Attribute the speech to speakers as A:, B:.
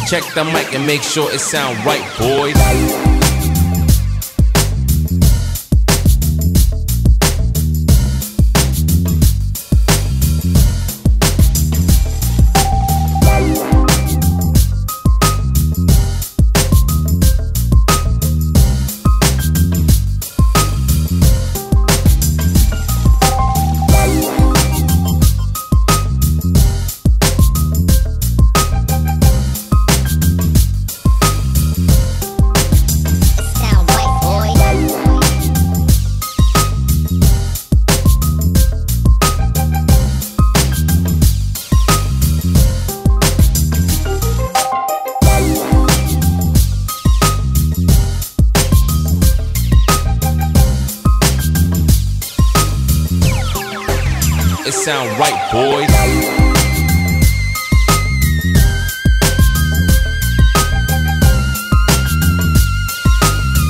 A: Check the mic and make sure it sound right, boys. It sound right, boys.